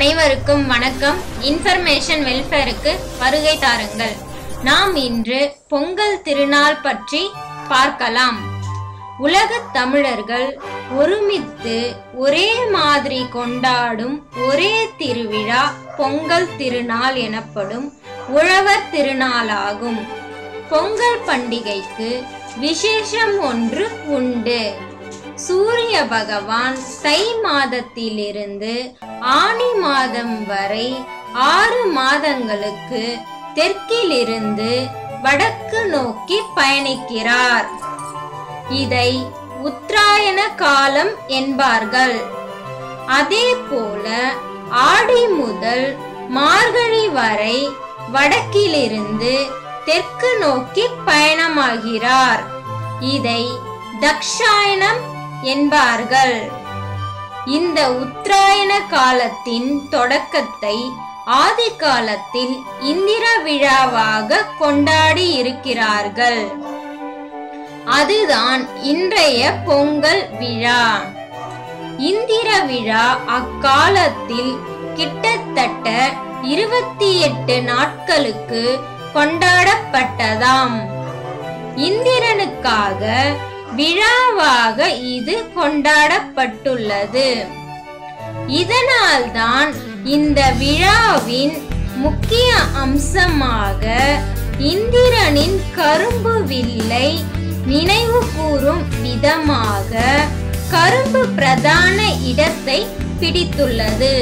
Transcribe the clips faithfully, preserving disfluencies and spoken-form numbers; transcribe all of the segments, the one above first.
அனைவருக்கும் வணக்கம். இன்ஃபர்மேஷன் வெல்ஃபேருக்கு வருகை தாருங்கள். நாம் இன்று பொங்கல் திருநாள் பற்றி பார்க்கலாம். உலகத் தமிழர்கள் ஒருமித்து ஒரே மாதிரி கொண்டாடும் ஒரே திருவிழா பொங்கல் திருநாள் எனப்படும் உழவர் திருநாளாகும். பொங்கல் பண்டிகைக்கு விசேஷம் ஒன்று உண்டு. சூரிய பகவான் தை மாதத்திலிருந்து ஆனி மாதம் வரை ஆறு மாதங்களுக்கு தெற்கிலிருந்து வடக்கு நோக்கி பயணிக்கிறார். இதை உத்தராயண காலம் என்பார்கள். அதே போல ஆடி முதல் மார்கழி வரை வடக்கிலிருந்து தெற்கு நோக்கி பயணமாகிறார். இதை தக்ஷாயணம் என்பார்கள். இந்த உத்தராயண காலத்தின் தொடக்கத்தை ஆதி காலத்தில் இந்திர விழாவாக கொண்டாடி இருக்கிறார்கள். அதுதான் இன்றைய பொங்கல் விழா. இந்திர விழா அக்காலத்தில் கிட்டத்தட்ட இருபத்தி எட்டு நாட்களுக்கு கொண்டாடப்பட்டதாம். இந்திரனுக்காக விழாவாக இது கொண்டாடப்பட்டுள்ளது. இதனால்தான் இந்த விழாவின் முக்கிய அம்சமாக இந்திரனின் கரும்பு வில்லை நினைவு கூறும் விதமாக கரும்பு பிரதான இடத்தை பிடித்துள்ளது.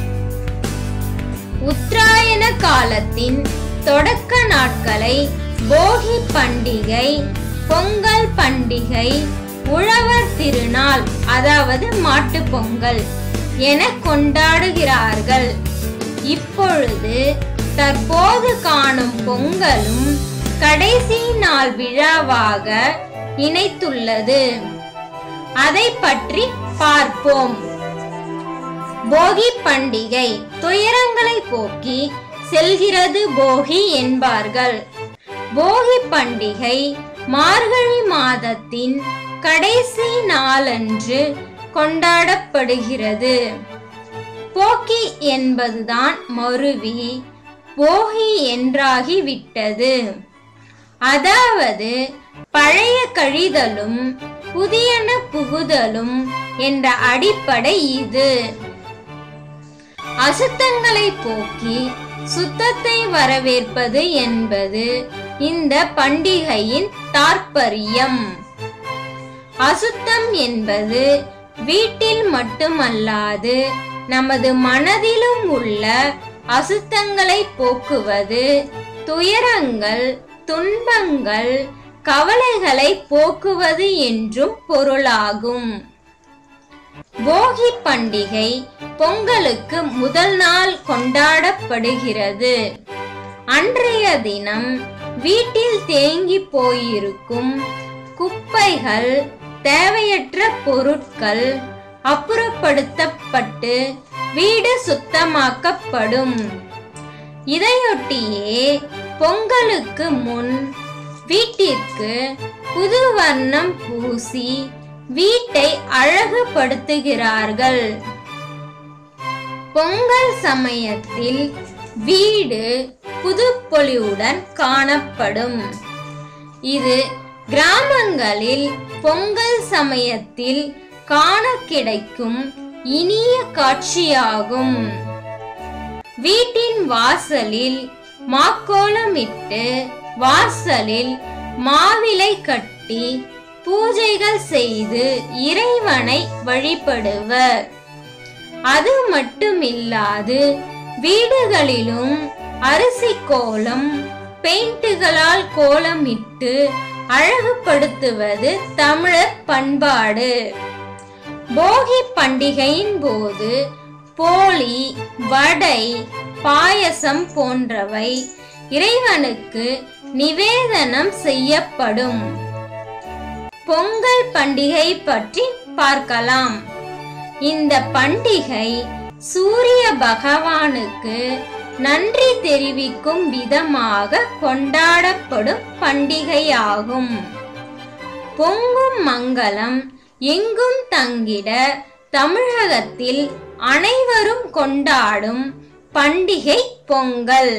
உத்தராயண காலத்தின் தொடக்க நாட்களை போகி பண்டிகை, பொங்கல் பண்டிகை, உழவர் திருநாள் அதாவது மாட்டு பொங்கல் என கொண்டாடுகிறார்கள். இப்பொழுது தற்போது காணும் பொங்கலும் கடைசி நாள் விழாவாக இணைத்துள்ளது. அதை பற்றி பார்ப்போம். போகி பண்டிகை துயரங்களை போக்கி செல்கிறது போகி என்பார்கள். போகி பண்டிகை மார்கழி மாதத்தின் கடைசி நாளன்று கொண்டாடப்படுகிறது. போக்கி என்பதுதான் மருவி போகி என்றாகிவிட்டது. அதாவது பழைய கழிதலும் புதியன புகுதலும் என்ற அடிப்படை இது. அசுத்தங்களை போக்கி சுத்தத்தை வரவேற்பது என்பது இந்த பண்டிகையின் தாற்பயம். அசுத்தம் என்பது வீட்டில் மட்டுமல்லாது நமது மனதிலும் உள்ள அசுத்தங்களை போக்குவது, துயரங்கள், துன்பங்கள், கவலைகளை போக்குவது என்றும் பொருளாகும். போகி பண்டிகை பொங்கலுக்கு முதல் நாள் கொண்டாடப்படுகிறது. அன்றைய தினம் வீட்டில் தேங்கி போயிருக்கும் குப்பைகள், தேவையற்ற பொருட்கள் அப்புறப்படுத்தப்பட்டு வீடு சுத்தமாக்கப்படும். இதையொட்டியே பொங்கலுக்கு முன் வீட்டிற்கு புது வர்ணம் பூசி வீட்டை அழகுபடுத்துகிறார்கள். பொங்கல் சமயத்தில் வீடு புதுப்பொலிவுடன் காணப்படும். இது கிராமங்களில் பொங்கல் சமயத்தில் காண கிடைக்கும் இனிய காட்சியாகும். வீட்டின் வாசலில் மாக்கோலமிட்டு வாசலில் மாவிலை கட்டி பூஜைகள் செய்து இறைவனை வழிபடுவர். அது மட்டுமில்லாது வீடுகளிலும் அரிசி கோலம், பெயிண்டுகளால் கோலமிட்டு அழகுபடுத்துவது தமிழர் பண்பாடு. போகி பண்டிகையின் போது போலி, வடை, பாயசம் போன்றவை இறைவனுக்கு நிவேதனம் செய்யப்படும். பொங்கல் பண்டிகை பற்றி பார்க்கலாம். இந்த பண்டிகை சூரிய பகவானுக்கு நன்றி தெரிவிக்கும் விதமாக கொண்டாடப்படும் பண்டிகையாகும். பொங்கும் மங்களம் எங்கும் தங்கிட தமிழகத்தில் அனைவரும் கொண்டாடும் பண்டிகை பொங்கல்.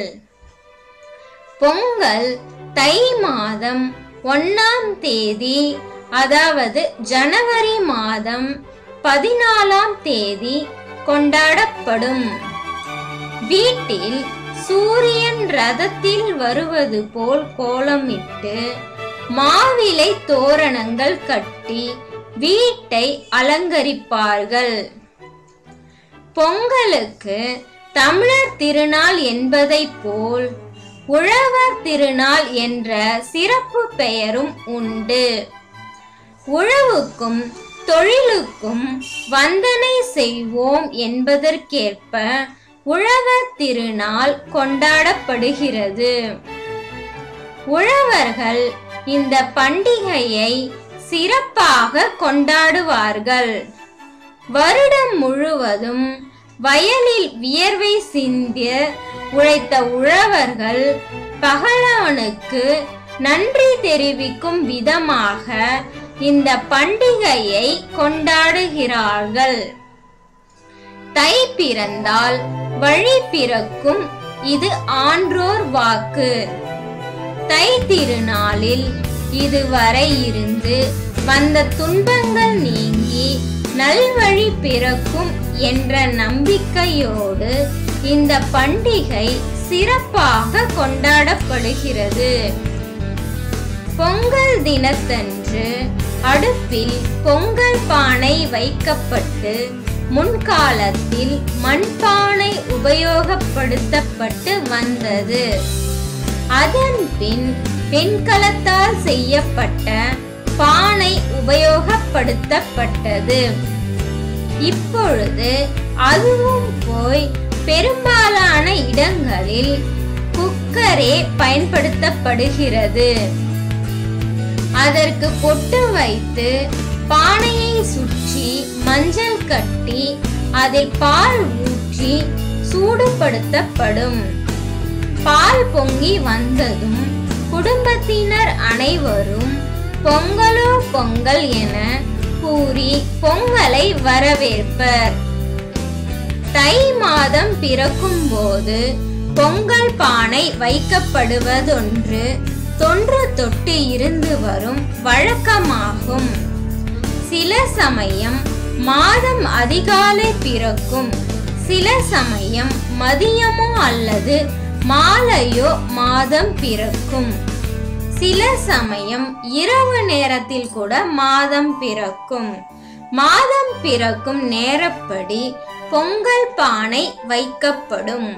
பொங்கல் தை மாதம் ஒன்னாம் தேதி, அதாவது ஜனவரி மாதம் பதினாலாம் தேதி கொண்டாடப்படும். வீட்டில் சூரியன் ரதத்தில் வருவது போல் கோலமிட்டு மாவிலை தோரணங்கள் கட்டி வீட்டை அலங்கரிப்பார்கள். பொங்கலுக்கு தமிழர் திருநாள் என்பதை போல் உழவர் திருநாள் என்ற சிறப்பு பெயரும் உண்டு. உழவுக்கும் தொழிலுக்கும் வந்தனை செய்வோம் என்பதற்கேற்ப உழவர் திருநாள் கொண்டாடப்படுகிறது. உழவர்கள் இந்த பண்டிகையை சிறப்பாக கொண்டாடுவார்கள். வருடம் முழுவதும் வயலில் வியர்வை சிந்திய உழைத்த உழவர்கள் பகலவனுக்கு நன்றி தெரிவிக்கும் விதமாக இந்த பண்டிகையை கொண்டாடுகிறார்கள். தை பிறந்தால் வழி பிறக்கும், இது ஆன்றோர் வாக்கு. தை திருநாளில் இதுவரை இருந்து வந்த துன்பங்கள் நீங்கி நல்வழி பிறக்கும் என்ற நம்பிக்கையோடு இந்த பண்டிகை சிறப்பாக கொண்டாடப்படுகிறது. பொங்கல் தினத்தன்று அடுப்பில் பொங்கல் பானை வைக்கப்பட்டு முன்காலத்தில் மண்பானை உபயோகப்படுத்தப்பட்டு வந்தது. அதன் பின் வெண்கலத்தால் செய்யப்பட்ட பானை உபயோகப்படுத்தப்பட்டது. இப்பொழுது அதுவும் போய் பெரும்பாலான இடங்களில் குக்கரே பயன்படுத்தப்படுகிறது. அதற்கு பொட்டு வைத்து பானையை சுற்றி மஞ்சள் கட்டி அதில் பால் ஊற்றி சூடுபடுத்தப்படும். பால் பொங்கி வந்ததும் குடும்பத்தினர் அனைவரும் பொங்கலோ பொங்கல் என கூறி பொங்கலை வரவேற்பர். தை மாதம் பிறக்கும் போது பொங்கல் பானை வைக்கப்படுவதொன்று தொன்று தொட்டு இருந்து வரும் வழக்கமாகும். சில சமயம் மாதம் அதிகாலை பிறக்கும், சில சமயம் மதியமோ அல்லது மாலையோ மாதம் பிறக்கும், சில சமயம் இரவு நேரத்தில் கூட மாதம் பிறக்கும். மாதம் பிறக்கும் நேரப்படி பொங்கல் பானை வைக்கப்படும்.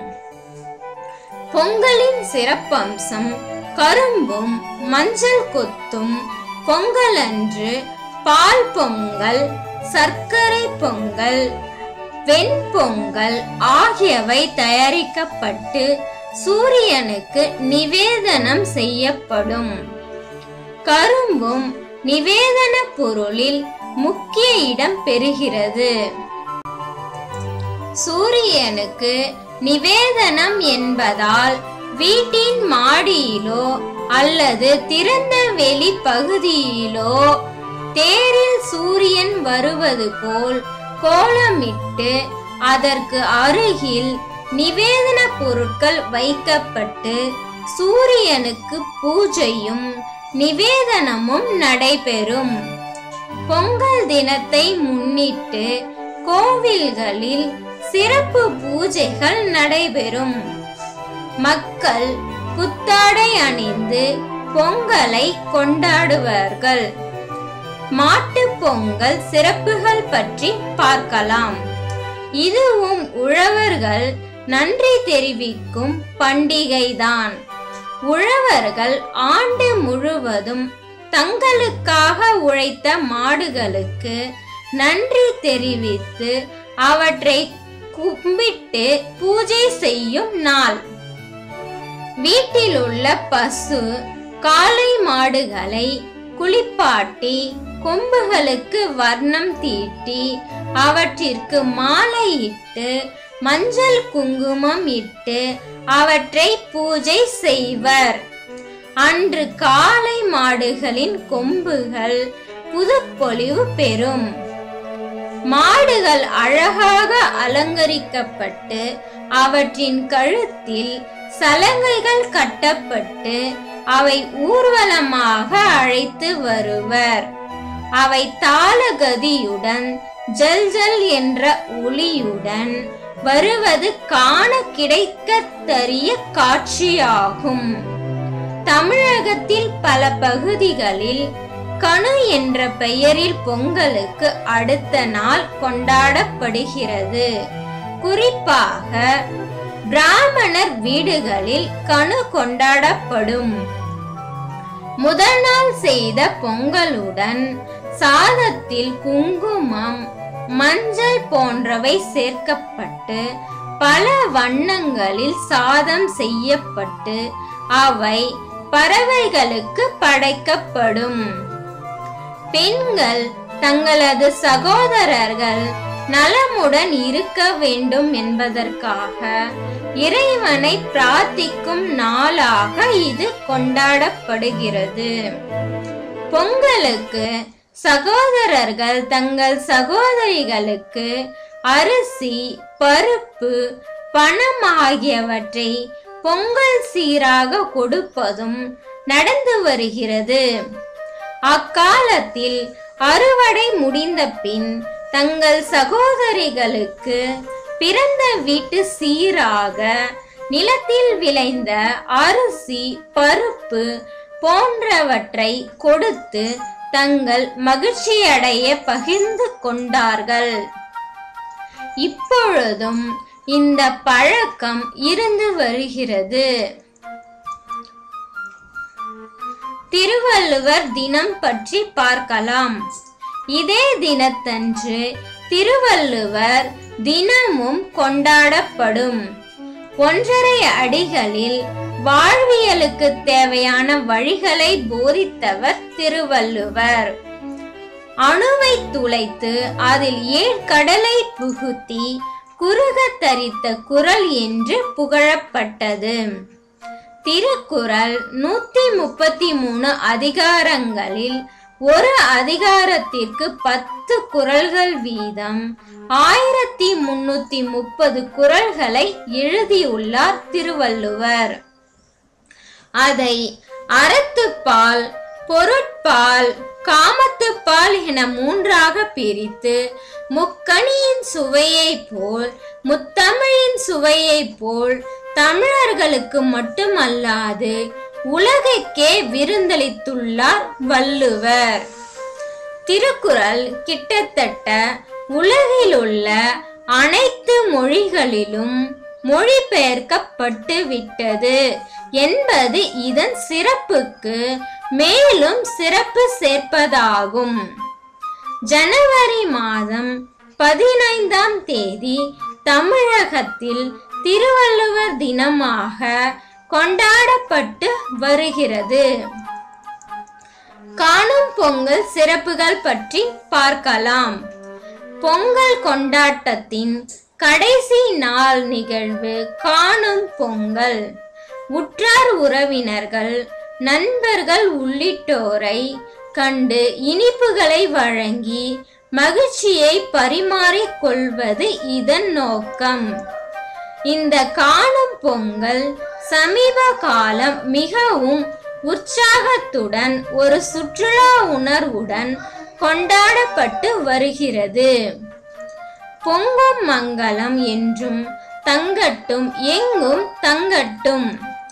பொங்கலின் சிறப்பம்சம் கரும்பும் மஞ்சள் கொத்தும் பொங்கலன்று பால் பொங்கல், சர்க்கரை பொங்கல், வெண்பொங்கல் ஆகியவை தயாரிக்கப்பட்டு சூரியனுக்கு நிவேதனம் செய்யப்படும். கரும்பும் நிவேதன பொருளில் முக்கிய இடம் பெறுகிறது. சூரியனுக்கு நிவேதனம் என்பதால் வீட்டின் மாடியிலோ அல்லது திறந்த வெளி பகுதியிலோ தேரில் சூரியன் வருவது போல் கோலமிட்டு அதற்கு அருகில் நிவேதன பொருட்கள் வைக்கப்பட்டு சூரியனுக்கு பூஜையும் நிவேதனமும் நடைபெறும். பொங்கல் தினத்தை முன்னிட்டு கோவில்களில் சிறப்பு பூஜைகள் நடைபெறும். மக்கள் புத்தாடை அணிந்து பொங்கலை கொண்டாடுவார்கள். மாட்டு பொங்கல் சிறப்புகள் பற்றி பார்க்கலாம். இதுவும் உழவர்கள் நன்றி தெரிவிக்கும் பண்டிகைதான். உழவர்கள் ஆண்டு முழுவதும் தங்களுக்காக உழைத்த மாடுகளுக்கு நன்றி தெரிவித்து அவற்றை கும்பிட்டு பூஜை செய்யும் நாள். வீட்டில் உள்ள பசு காளை மாடுகளை குளிப்பாட்டி கொம்புகளுக்கு வர்ணம் தீட்டி அவற்றிற்கு மாலையிட்டு மஞ்சள் குங்குமம் இட்டு அவற்றை பூஜை செய்வர். அன்று காளை மாடுகளின் கொம்புகள் புதுப்பொலிவு பெறும். மாடுகள் அழகாக அலங்கரிக்கப்பட்டு அவற்றின் கழுத்தில் சலங்கைகள் கட்டப்பட்டு அவை ஊர்வலமாக அழைத்து வருவர். அவை தாளகதியுடன் ஜல் ஜல் என்ற ஒளியுடன் வருவது காண கிடைக்கத்தரிய காட்சியாகும். தமிழகத்தில் பல பகுதிகளில் கணு என்ற பெயரில் பொங்கலுக்கு அடுத்த நாள் கொண்டாடப்படுகிறது. குறிப்பாக பிராமணர் வீடுகளில் கணு கொண்டாடப்படும். முதல் நாள் செய்த பொங்கலுடன் சாதத்தில் குங்குமம், மஞ்சள் போன்றவை சேர்க்கப்பட்டு பல வண்ணங்களில் சாதம் செய்யப்பட்டு அவை பறவைகளுக்கு படைக்கப்படும். பெண்கள் தங்களது சகோதரர்கள் நலமுடன் இருக்க வேண்டும் என்பதற்காக இறைவனை பிரார்த்திக்கும் நாளாக இது கொண்டாடப்படுகிறது. பொங்கலுக்கு சகோதரர்கள் தங்கள் சகோதரிகளுக்கு அரிசி, பருப்பு, பணம் ஆகியவற்றை பொங்கல் சீராக கொடுப்பதும் நடந்து வருகிறது. அக்காலத்தில் அறுவடை முடிந்த பின் தங்கள் சகோதரிகளுக்கு பிறந்த வீட்டு சீராக நிலத்தில் விளைந்த அரிசி, பருப்பு போன்றவற்றை கொடுத்து தங்கள் மகிழ்ச்சியடைய பகிர்ந்து கொண்டார்கள். இப்பொழுதும் இந்த பழக்கம் இருந்து வருகிறது. திருவள்ளுவர் தினம் பற்றி பார்க்கலாம். இதே தினத்தன்று திருவள்ளுவர் தினமும் கொண்டாடப்படும். ஒன்றரை அடிகளில் வாழ்வியலுக்கு தேவையான வழிகளை போதித்தவர் திருவள்ளுவர். அணுவை துளைத்து அதில் ஏழ்கடலை புகுத்தி குறுக தரித்த குறள் என்று புகழப்பட்டது. திருக்குறள் நூத்தி முப்பத்தி மூணு அதிகாரங்களில் ஒரு அதிகாரத்திற்கு பத்து குறள்கள் வீதம் ஆயிரத்தி முன்னூத்தி முப்பது குறள்களை எழுதியுள்ளார் திருவள்ளுவர். அதை அறத்துப்பால், பொருட்பால், காமத்துப்பால் என மூன்றாக பிரித்து முக்கணியின் சுவையை போல் முத்தமிழின் சுவையை போல் தமிழர்களுக்கு மட்டுமல்லாது உலகுக்கே விருந்தளித்துள்ளார் வள்ளுவர். திருக்குறள் கிட்டத்தட்ட உலகிலுள்ள அனைத்து மொழிகளிலும் மொழிபெயர்க்கப்பட்டு விட்டது என்பது இதன் சிறப்புக்கு மேலும் சிறப்பு சேர்ப்பதாகும். ஜனவரி மாதம் பதினைந்தாம் தேதி தமிழகத்தில் திருவள்ளுவர் தினமாக கொண்டாடப்பட்டு வருகிறது. காணும் பொங்கல் சிறப்புகள் பற்றி பார்க்கலாம். பொங்கல் கொண்டாட்டத்தின் கடைசி நாள் நிகழ்வு காணும் பொங்கல். உற்றார் உறவினர்கள், நண்பர்கள் உள்ளிட்டோரை கண்டு இனிப்புகளை வழங்கி மகிழ்ச்சியை பரிமாறிக் கொள்வது இதன் நோக்கம். இந்த காணும் பொங்கல் சமீப காலம் மிகவும் உற்சாகத்துடன் ஒரு சுற்றுலா உணர்வுடன் கொண்டாடப்பட்டு வருகிறது. பொங்கும் மங்களம் என்றும் தங்கட்டும், எங்கும் தங்கட்டும்.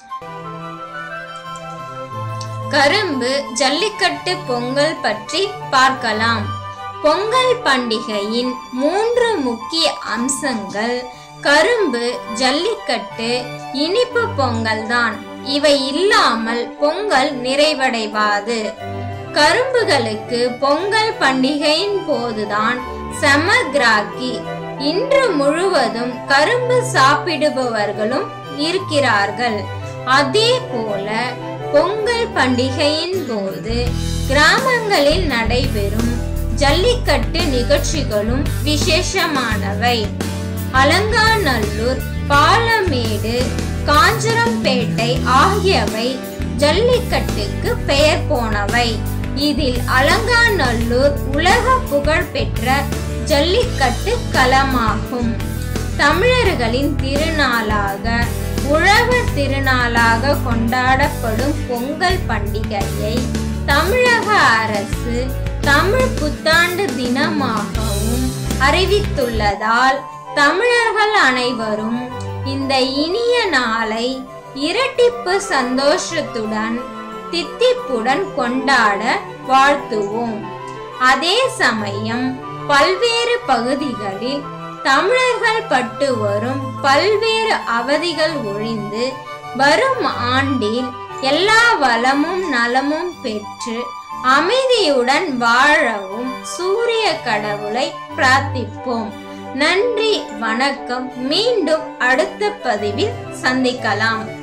கரும்பு ஜல்லிக்கட்டு பொங்கல் பற்றி பார்க்கலாம். பொங்கல் பண்டிகையின் மூன்று முக்கிய அம்சங்கள் கரும்பு, ஜல்லிக்கட்டு, இனிப்பு பொங்கல் தான். இவை இல்லாமல் பொங்கல் நிறைவடைவாது. கரும்புகளுக்கு பொங்கல் பண்டிகையின் போதுதான் சமக்ராக்கி. இன்று முழுவதும் கரும்பு சாப்பிடுபவர்களும் இருக்கிறார்கள். அதே போல பொங்கல் பண்டிகையின் போது கிராமங்களில் நடைபெறும் ஜல்லிக்கட்டு நிகழ்ச்சிகளும் விசேஷமானவை. அலங்காநல்லூர், பாலமேடு, காஞ்சரம்பேட்டை ஆகியவை ஜல்லிக்கட்டுக்கு பெயர் போனவை. இதில் அலங்காநல்லூர் உலக புகழ் பெற்ற ஜல்லிக்கட்டு களமாகும். தமிழர்களின் திருநாளாக உழவர் திருநாளாக கொண்டாடப்படும் பொங்கல் பண்டிகையை தமிழக அரசு தமிழ் புத்தாண்டு தினமாகவும் அறிவித்துள்ளதால் தமிழர்கள் அனைவரும் இந்த இனிய நாளை இரட்டிப்பு சந்தோஷத்துடன் தித்திப்புடன் கொண்டாட வாழ்த்துவோம். அதே சமயம் பல்வேறு பகுதிகளில் தமிழர்கள் பட்டு வரும் பல்வேறு அவதிகள் ஒழிந்து வரும் ஆண்டில் எல்லா வளமும் நலமும் பெற்று அமைதியுடன் வாழவும் சூரிய கடவுளை பிரார்த்திப்போம். நன்றி, வணக்கம். மீண்டும் அடுத்த பதிவில் சந்திக்கலாம்.